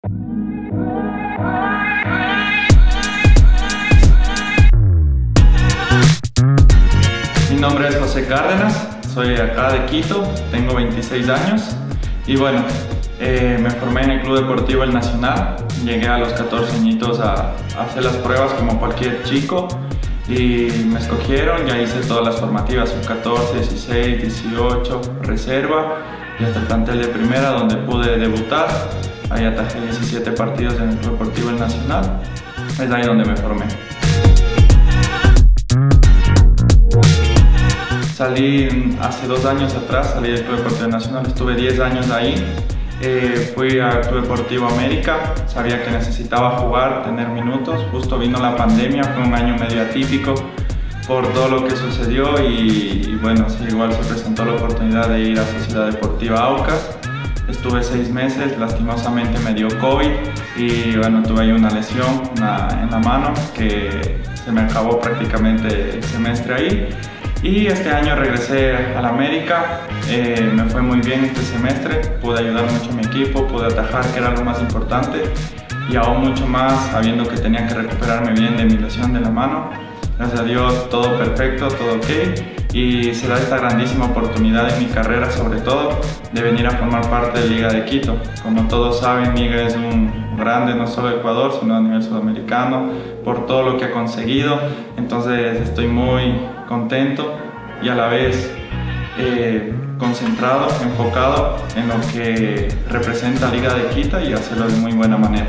Mi nombre es José Cárdenas, soy de acá de Quito, tengo 26 años y bueno, me formé en el Club Deportivo El Nacional. Llegué a los 14 añitos a hacer las pruebas como cualquier chico y me escogieron, ya hice todas las formativas, sub-14, 16, 18, reserva y hasta el plantel de primera donde pude debutar. Ahí atajé 17 partidos en el Club Deportivo El Nacional, es ahí donde me formé. Salí hace 2 años atrás, salí del Club Deportivo Nacional, estuve 10 años ahí. Fui al Club Deportivo América, sabía que necesitaba jugar, tener minutos. Justo vino la pandemia, fue un año medio atípico por todo lo que sucedió y bueno, sí, igual se presentó la oportunidad de ir a Sociedad Deportiva Aucas. Estuve 6 meses, lastimosamente me dio COVID y bueno, tuve ahí una lesión en la mano que se me acabó prácticamente el semestre ahí. Y este año regresé al América, me fue muy bien este semestre, pude ayudar mucho a mi equipo, pude atajar, que era lo más importante, y aún mucho más sabiendo que tenía que recuperarme bien de mi lesión de la mano. Gracias a Dios todo perfecto, todo ok, y se da esta grandísima oportunidad en mi carrera, sobre todo, de venir a formar parte de Liga de Quito. Como todos saben, Liga es un grande no solo de Ecuador, sino a nivel sudamericano, por todo lo que ha conseguido. Entonces estoy muy contento y a la vez concentrado, enfocado en lo que representa Liga de Quito y hacerlo de muy buena manera.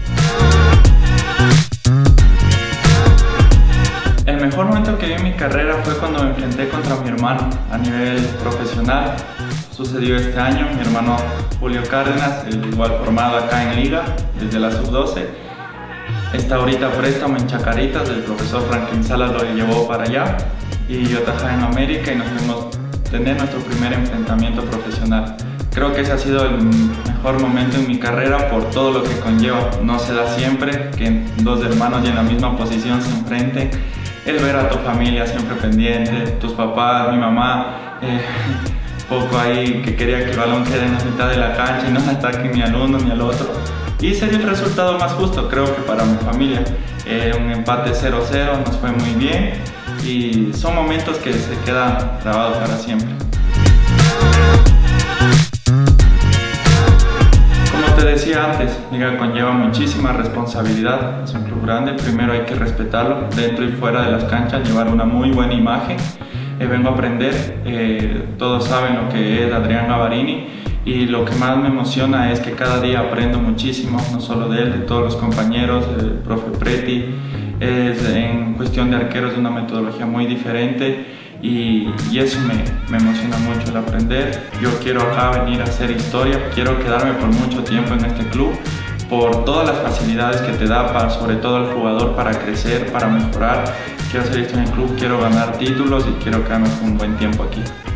El mejor momento que vi en mi carrera fue cuando me enfrenté contra mi hermano a nivel profesional. Sucedió este año, mi hermano Julio Cárdenas, el igual formado acá en Liga desde la sub-12. Está ahorita a préstamo en Chacaritas, el profesor Franklin Salas lo llevó para allá y yo atajé en América y nos fuimos a tener nuestro primer enfrentamiento profesional. Creo que ese ha sido el mejor momento en mi carrera por todo lo que conlleva. No se da siempre que dos hermanos y en la misma posición se enfrenten. El ver a tu familia siempre pendiente, tus papás, mi mamá, poco ahí que quería que el balón quede en la mitad de la cancha y no ataque ni al uno ni al otro. Y sería el resultado más justo, creo que para mi familia. Un empate 0-0 nos fue muy bien y son momentos que se quedan grabados para siempre. Como te decía antes, Liga conlleva muchísima responsabilidad, es un club grande, primero hay que respetarlo, dentro y fuera de las canchas, llevar una muy buena imagen. Vengo a aprender, todos saben lo que es Adrián Gavarini y lo que más me emociona es que cada día aprendo muchísimo, no solo de él, de todos los compañeros, el profe Preti, es en cuestión de arqueros de una metodología muy diferente y eso me emociona mucho el aprender. Yo quiero acá venir a hacer historia, quiero quedarme por mucho tiempo en este club por todas las facilidades que te da, sobre todo al jugador, para crecer, para mejorar. Quiero hacer esto en el club, quiero ganar títulos y quiero quedarme un buen tiempo aquí.